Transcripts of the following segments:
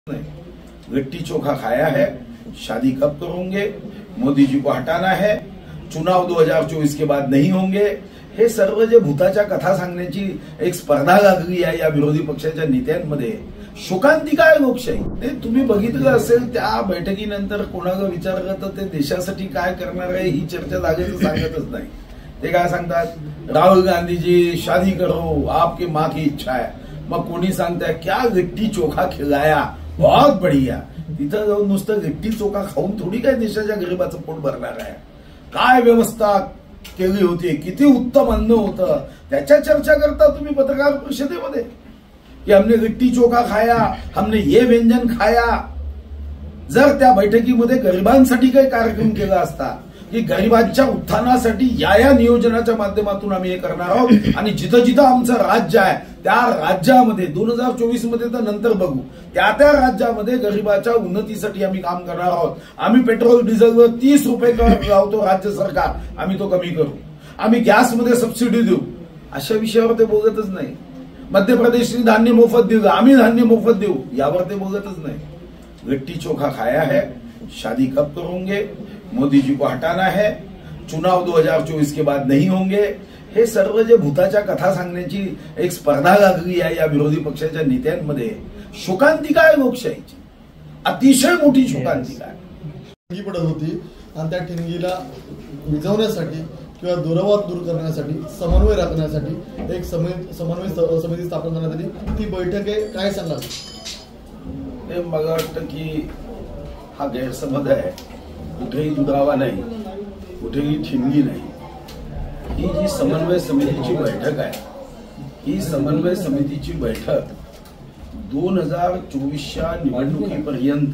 नहीं, लिट्टी चोखा खाया है, शादी कब करोगे, मोदी जी को हटाना है, चुनाव 2024 के बाद नहीं होंगे, हे सर्व जे भूताच्या कथा सांगण्याची एक स्पर्धा लागली आहे या विरोधी पक्षाच्या नेत्यांमध्ये. शोकांतिका आहे लोकशाही. ते तुम्ही बघितलं असेल त्या बैठकीनंतर कोणाला विचारलं तर ते देशासाठी काय करणार आहे ही चर्चा जागेच सांगतच नाही. ते काय सांगतात, राहुल गांधी जी शादी करो, आपकी माँ की इच्छा है. मग कोणी सांगताय क्या लिट्टी चोखा खिलाया, बहुत बढ़िया. तिथं जाऊन नुसतं लिट्टी चोखा खाऊन थोडी काय देशाच्या गरिबाचं पोट भरणार आहे. काय व्यवस्था केली होती, किती उत्तम अन्न होतं, त्याच्या चर्चा करता तुम्ही पत्रकार परिषदेमध्ये की हमने लिट्टी चोखा खाया, हमने ये व्यंजन खाया. जर त्या बैठकीमध्ये गरिबांसाठी काही कार्यक्रम केला असता की गरिबांच्या उत्थानासाठी या नियोजनाच्या माध्यमातून आम्ही हे करणार आहोत आणि जिथं जिथं आमचं राज्य आहे त्या राज्यामध्ये 2024 मध्ये तर नंतर बघू, त्या राज्यामध्ये गरिबाच्या उन्नतीसाठी आम्ही काम करणार आहोत. आम्ही पेट्रोल डिझेलवर 30 रुपये कर लावतो राज्य सरकार, आम्ही तो कमी करू. आम्ही गॅसमध्ये सबसिडी देऊ. अशा विषयावर ते बोलतच नाही. मध्य प्रदेशने धान्य मोफत दिलं, आम्ही धान्य मोफत देऊ, यावर ते बोलतच नाही. लिट्टी चोखा खाया है, शादी कब करोगे, मोदी जी को हटाना है, चुनाव 2024 के बाद नहीं होंगे, हे सर्व जे भूताच्या कथा सांगण्याची एक स्पर्धा लागली आहे या विरोधी पक्षाच्या नेत्यांमध्ये. शोकांतिका आहे लोकशाहीची, अतिशय मोठी शोकांतिका आहे. ठिणगी पडत होती आणि त्या ठिणगीला विझवण्यासाठी किंवा दुरावाद दूर करण्यासाठी, समन्वय राखण्यासाठी एक समन्वय समिती स्थापन करण्यात आली. ती बैठक आहे, काय सांगाल? ते मला वाटतं की हा गैरसमज आहे. कुठेही दुरावा नाही, कुठेही ठिणगी नाही. ही जी समन्वय समितीची बैठक आहे, ही समन्वय समितीची बैठक 2024च्या निवडणुकीपर्यंत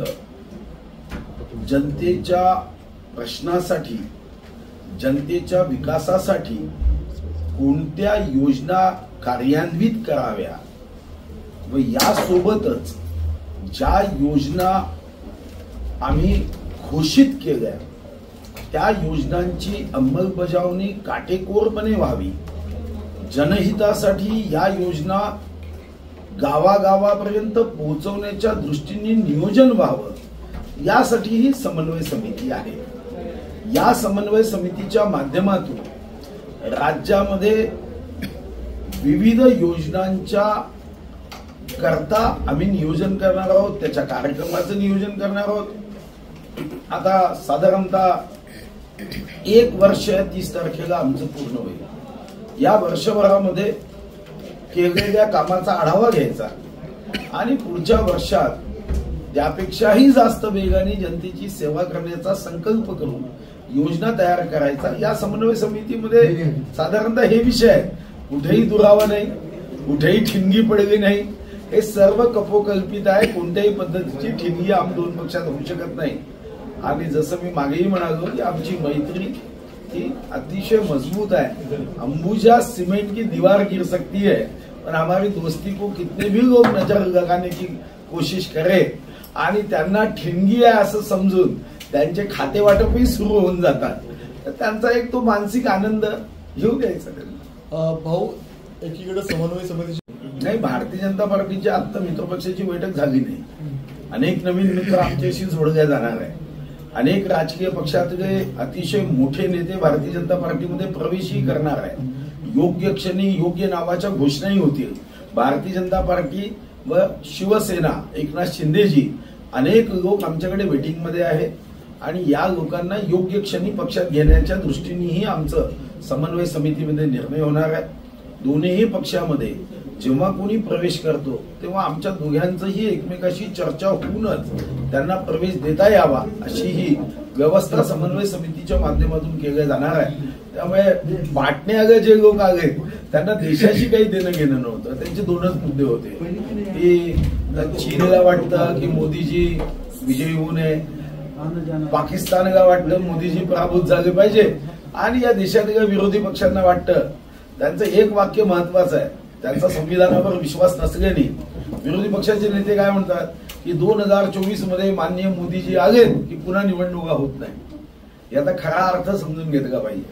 जनतेच्या प्रश्नासाठी, जनतेच्या विकासासाठी कोणत्या योजना कार्यान्वित कराव्या व यासोबतच ज्या योजना आम्ही घोषित केल्या त्या योजनांची अंमलबजावणी काटेकोरपणे व्हावी. जनहितासाठी या योजना गावागावापर्यंत पोहोचवण्याच्या दृष्टीने नियोजन व्हावं, यासाठी ही समन्वय समिती आहे. या समन्वय समितीच्या माध्यमातून राज्यामध्ये विविध योजनांच्या करता आम्ही नियोजन करणार आहोत, त्याच्या कार्यक्रमाचं नियोजन करणार आहोत. आता साधारणतः 1 वर्ष 30 तारखेला आमचं पूर्ण होईल. या वर्षभरामध्ये केलेल्या कामाचा आढावा घ्यायचा आणि पुढच्या वर्षात त्यापेक्षाही जास्त वेगाने जनतेची सेवा करण्याचा संकल्प करून योजना तयार करायचा. या समन्वय समितीमध्ये साधारणतः हे विषय आहे. कुठेही दुरावा नाही, कुठेही ठिणगी पडली नाही. हे सर्व कपोकल्पित आहे. कोणत्याही पद्धतीची ठिणगी आम्ही दोन पक्षात होऊ शकत नाही. आणि जसं मी मागेही म्हणालो की आमची मैत्री ही अतिशय मजबूत आहे. अंबुजा सीमेंट की दीवार गिर सकती है पर हमारी दोस्ती को कितने भी लोग नजर लगाने की कोशिश करे आणि त्यांना ठिणगी आहे असं समजून त्यांचे खाते वाटपही सुरू होऊन जातात, तर त्यांचा एक तो मानसिक आनंद घेऊ द्यायचा त्यांना. भाऊ, एकीकडे समन्वय समितीची नाही, भारतीय जनता पार्टीची आता मित्रपक्षाची बैठक झाली नाही. अनेक नवीन मित्र आमच्याशी जोडल्या जाणार आहे. अनेक राजकीय पक्षातले अतिशय मोठे नेते भारतीय जनता पार्टीमध्ये प्रवेशही करणार आहे. योग्य क्षणी योग्य नावाच्या घोषणाही होतील. भारतीय जनता पार्टी व शिवसेना, एकनाथ शिंदेजी, अनेक लोक आमच्याकडे वेटिंगमध्ये आहेत आणि या लोकांना योग्य क्षणी पक्षात घेण्याच्या दृष्टीनेही आमचं समन्वय समितीमध्ये निर्णय होणार आहे. दोन्ही पक्षामध्ये जेव्हा कोणी प्रवेश करतो तेव्हा आमच्या दोघांचंही एकमेकाशी चर्चा होऊनच त्यांना प्रवेश देता यावा अशी ही व्यवस्था समन्वय समितीच्या माध्यमातून केल्या जाणार आहे. त्यामुळे वाटण्याला जे लोक आले त्यांना देशाशी काही देणं घेणं नव्हतं. त्यांचे दोनच मुद्दे होते की चीनला वाटतं की मोदीजी विजयी होऊ नये, पाकिस्तानला वाटतं मोदीजी पराभूत झाले पाहिजे आणि या देशातल्या विरोधी पक्षांना वाटतं, त्यांचं एक वाक्य महत्वाचं आहे, त्यांचा संविधानावर विश्वास नसल्याने विरोधी पक्षाचे नेते काय म्हणतात की 2024 मध्ये माननीय मोदीजी आले की पुन्हा निवडणुका होत नाही. याचा खरा अर्थ समजून घेतला पाहिजे.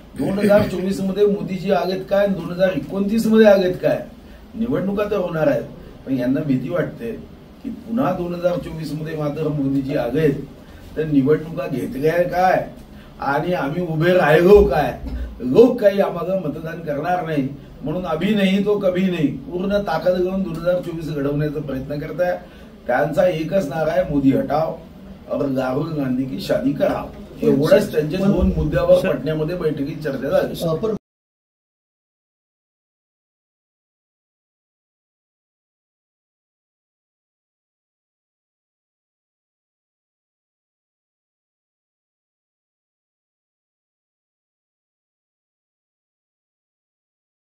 2024 मध्ये मोदीजी आलेत काय, 2029 मध्ये आलेत काय, निवडणुका तर होणार आहेत. पण यांना भीती वाटते की पुन्हा 2024 मध्ये मात्र मोदीजी आलेत तर निवडणुका घेतल्या काय आणि आम्ही उभे राहिलो काय, लोक काही आम्हाला मतदान करणार नाही म्हणून अभी नाही तो कभी नाही पूर्ण ताकद घेऊन 2024 घडवण्याचा प्रयत्न करताय. त्यांचा एकच नारा आहे, मोदी हटाव और राहुल गांधी की शादी कराव. एवढंच त्यांच्या दोन मुद्द्यावर पटण्यामध्ये बैठकीत चर्चा झाली.